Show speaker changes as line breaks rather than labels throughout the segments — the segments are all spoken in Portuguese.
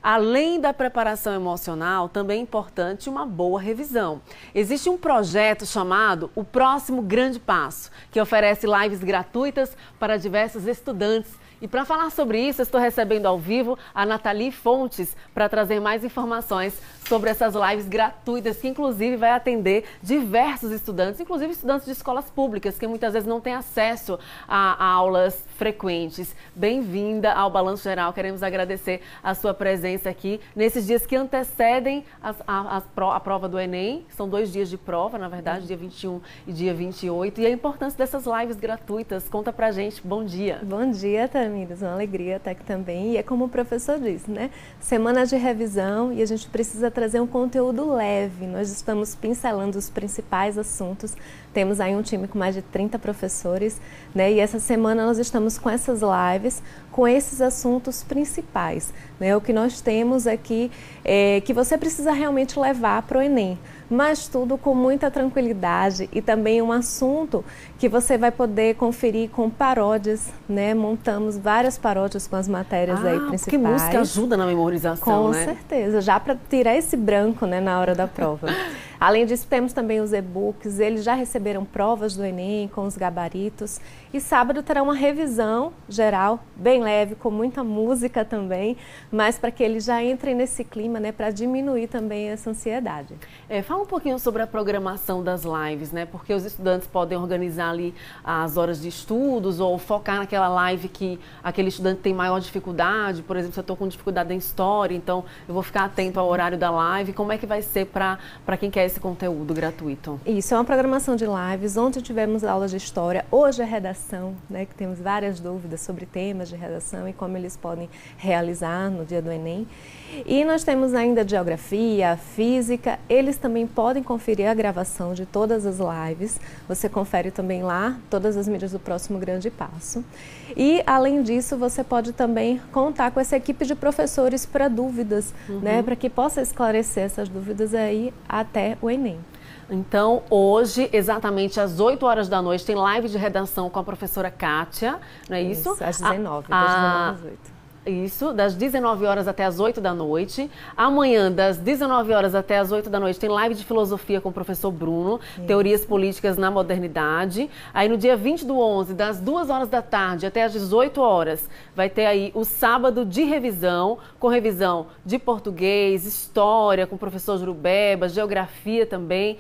Além da preparação emocional, também é importante uma boa revisão. Existe um projeto chamado O Próximo Grande Passo, que oferece lives gratuitas para diversos estudantes. E para falar sobre isso, eu estou recebendo ao vivo a Nathalie Fontes para trazer mais informações sobre essas lives gratuitas, que inclusive vai atender diversos estudantes, inclusive estudantes de escolas públicas, que muitas vezes não têm acesso a aulas frequentes. Bem-vinda ao Balanço Geral, queremos agradecer a sua presença aqui nesses dias que antecedem a prova do Enem. São 2 dias de prova, na verdade, dia 21 e dia 28, e a importância dessas lives gratuitas. Conta pra gente, bom dia.
Bom dia, Tamires, uma alegria estar aqui também. E é como o professor disse, né? Semana de revisão e a gente precisa trazer um conteúdo leve. Nós estamos pincelando os principais assuntos. Temos aí um time com mais de 30 professores, né? E essa semana nós estamos com essas lives, com esses assuntos principais, né? O que nós temos aqui é que você precisa realmente levar para o Enem, mas tudo com muita tranquilidade e também um assunto que você vai poder conferir com paródias, né? Montamos várias paródias com as matérias aí principais.
Porque música ajuda na memorização, né?
Com certeza, já para tirar esse branco, né, na hora da prova. Além disso, temos também os e-books, eles já receberam provas do Enem com os gabaritos. E sábado terá uma revisão geral, bem leve, com muita música também, mas para que eles já entrem nesse clima, né, para diminuir também essa ansiedade.
Fala um pouquinho sobre a programação das lives, né? Porque os estudantes podem organizar ali as horas de estudos ou focar naquela live que aquele estudante tem maior dificuldade. Por exemplo, se eu estou com dificuldade em história, então eu vou ficar atento ao horário da live. Como é que vai ser para quem quer esse conteúdo gratuito?
Isso, é uma programação de lives. Ontem tivemos aulas de história, hoje é redação, né, que temos várias dúvidas sobre temas de redação e como eles podem realizar no dia do Enem. E nós temos ainda geografia, física, eles também podem conferir a gravação de todas as lives. Você confere também lá todas as mídias do Próximo Grande Passo. E além disso, você pode também contar com essa equipe de professores para dúvidas, né, para que possa esclarecer essas dúvidas aí até o Enem.
Então, hoje, exatamente às 8 horas da noite, tem live de redação com a professora Kátia, não é isso?
Às 19, das 19 às 8.
Isso, das 19 horas até as 8 da noite. Amanhã, das 19 horas até as 8 da noite, tem live de filosofia com o professor Bruno, Teorias Políticas na Modernidade. Aí no dia 20/11, das 2 horas da tarde até as 18 horas, vai ter aí o sábado de revisão, com revisão de português, história, com o professor Jurubeba, geografia também.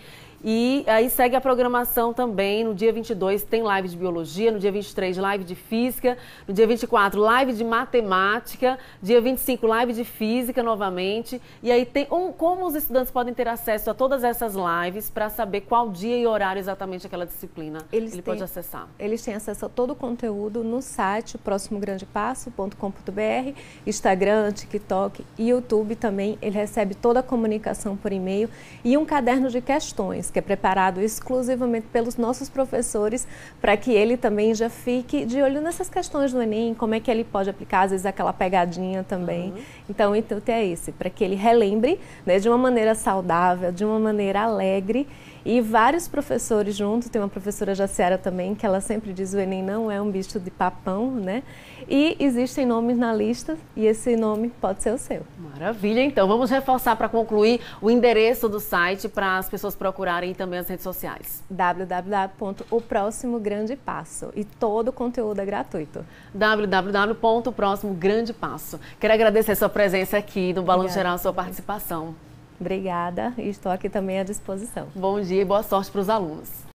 E aí segue a programação também, no dia 22 tem live de biologia, no dia 23 live de física, no dia 24 live de matemática, dia 25 live de física novamente. E aí tem como os estudantes podem ter acesso a todas essas lives para saber qual dia e horário exatamente aquela disciplina ele pode acessar? Eles
têm acesso a todo o conteúdo no site proximograndepasso.com.br, Instagram, TikTok e YouTube também. Ele recebe toda a comunicação por e-mail e um caderno de questões, que é preparado exclusivamente pelos nossos professores, para que ele também já fique de olho nessas questões do Enem, como é que ele pode aplicar, às vezes aquela pegadinha também. Então, o intuito é esse, para que ele relembre, né, de uma maneira saudável, de uma maneira alegre. E vários professores juntos, tem uma professora Jaciara também, que ela sempre diz: o Enem não é um bicho de papão, né? E existem nomes na lista e esse nome pode ser o seu.
Maravilha, então vamos reforçar para concluir o endereço do site para as pessoas procurarem também as redes sociais.
www.oproximograndepasso, e todo o conteúdo é gratuito.
www.oproximograndepasso. Quero agradecer a sua presença aqui no Balanço Geral, a sua participação.
Obrigada, e estou aqui também à disposição.
Bom dia e boa sorte para os alunos.